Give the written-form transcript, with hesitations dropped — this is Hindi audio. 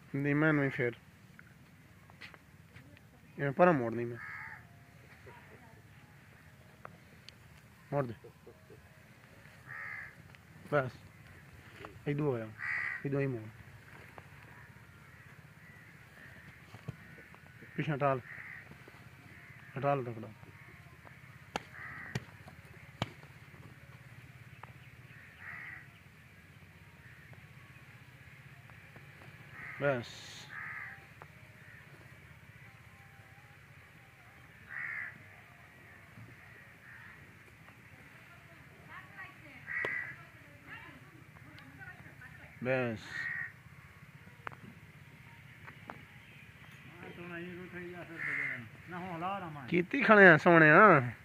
धीमे नहीं फिर ये पर मोड़ नहीं मैं मोड़ दे बस इधर आया इधर ही मोड़ पीछे हटा तकड़ा बस बस कीती खड़े हैं सोने